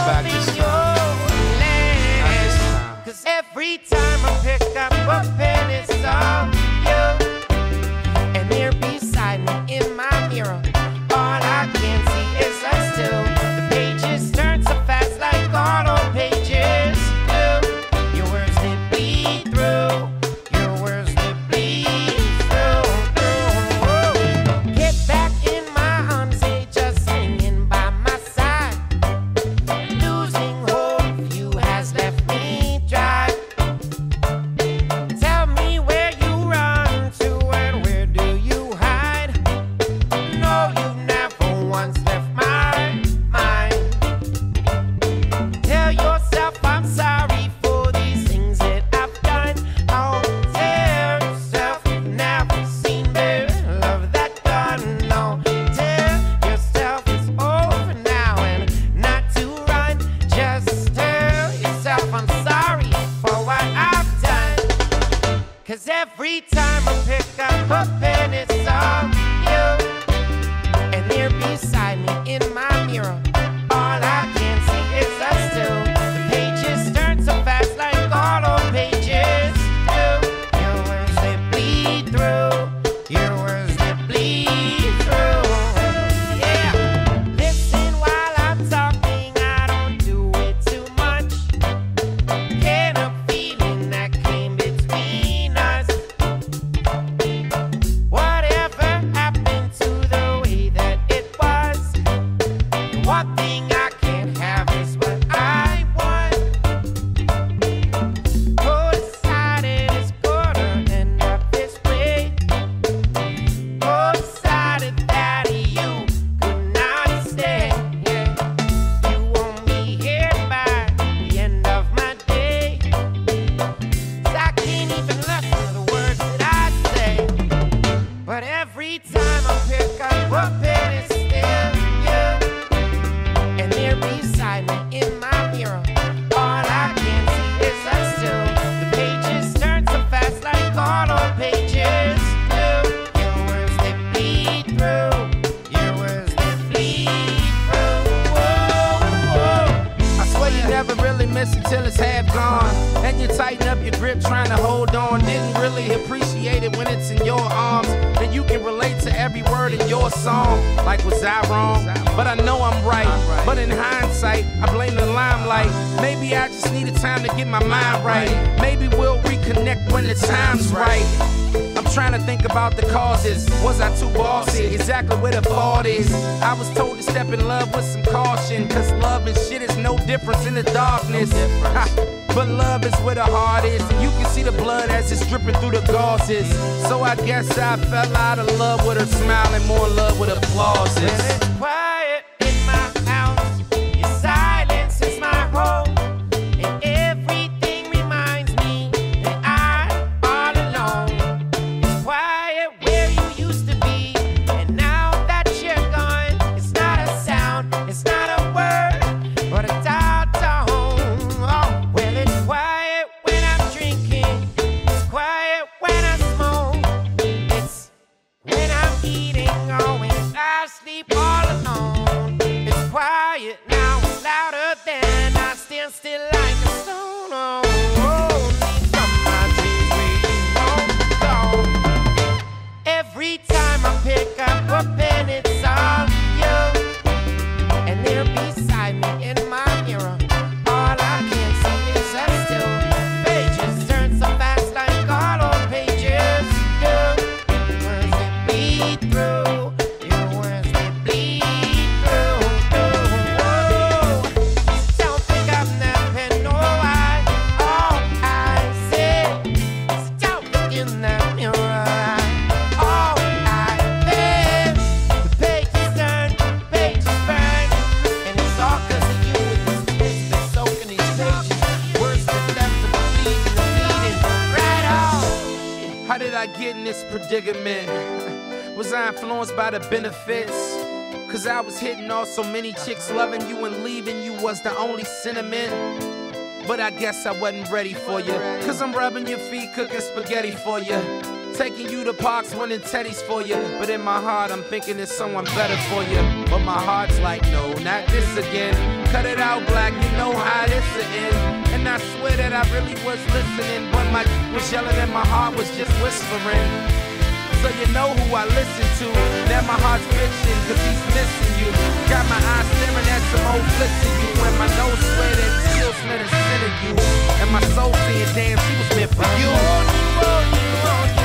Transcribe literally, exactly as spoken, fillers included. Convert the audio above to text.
back this time. Not this time. Cause every time I pick up a pen, it's all you. And there beside me in my mirror, all I can see is us two. The pages turn so fast like auto pages do. Your words they bleed through. Your words they bleed through, through. Get back in my arms, they just hanging by my side. Losing hope, you has left me dry. Tell me where you run to and where do you hide? No, you never once left my mind. Tell yourself I'm sorry for these things that I've done. Oh, tell yourself you've never seen better love that done. No, tell yourself it's over now and not to run. Just tell yourself I'm sorry for what I've done. Cause every time I pick up a pen, it's all you. And there beside me in my mirror, all I can see is us two. The pages turn so fast like auto pages do. Your words they bleed through. Your words they bleed through. Yeah. Listen while I'm talking, I don't do it too much. Get a feeling that came between us. Whatever happened to the way that it was? One thing I can't have is what I want. Go decided it's gonna end up this way. Go decided that you could not stay. Yeah. You want me here by the end of my day. 'Cause I can't even listen to the words that I say. But every time I pick up a pen, it's still you. And there beside me in my mirror, all I can see is us two. The pages turn so fast like auto pages do. Your words they bleed through. Your words they bleed through. Whoa, whoa. I swear you never really miss until it's half gone. And you tighten up your grip trying to hold on. Didn't really appreciate it when it's in your arms. Then you can relate to every word in your song. Like, was I wrong? But I know I'm right. But in hindsight, I blame the limelight. Maybe I just needed time to get my mind right. Maybe we'll reconnect when the time's right. I'm trying to think about the causes. Was I too bossy? Exactly where the fault is. I was told to step in love with some caution. Cause love and shit is no difference in the darkness. Ha, but love is where the heart is. And you can see the blood as it's dripping through the gauzes. So I guess I fell out of love with her smile and more in love with her flaws. When it's quiet in my house, your silence is my home. And everything reminds me that I'm all alone. It's quiet where you used to be, and now that you're gone, it's not a sound, it's not a word, but a dial tone. Oh, well, it's quiet when I'm drinking, it's quiet when I smoke, it's when I'm eating, oh, when I sleep all alone. It's quiet now, it's louder than I stand still like a stone. Oh, only from my dreams where you won't go. Every time I pick up a pen, it's all you. And there beside me in my mirror, all I can see is us two. Pages turn so fast like auto pages do. Words that bleed through. Your words they bleed through, through. Whoa. Don't think I'm that pen, no, I. All I said is don't look in that mirror. All I said, the pages turn, the pages burn, and it's all 'cause of you. It's been soaking these pages. Words that left them bleeding, bleeding right off. How did I get in this predicament? Was I influenced by the benefits? Cause I was hitting off so many chicks, loving you and leaving you was the only sentiment. But I guess I wasn't ready for you. Cause I'm rubbing your feet, cooking spaghetti for you. Taking you to parks, winning teddies for you. But in my heart, I'm thinking there's someone better for you. But my heart's like, no, not this again. Cut it out, black, you know how this will end. And I swear that I really was listening, but my was yelling and my heart was just whispering. So you know who I listen to. Now my heart's fixing, cause he's missing you. Got my eyes staring at some old flicks of you. And my nose swear that it still smell the scent of you. And my soul saying, damn, she was meant for you.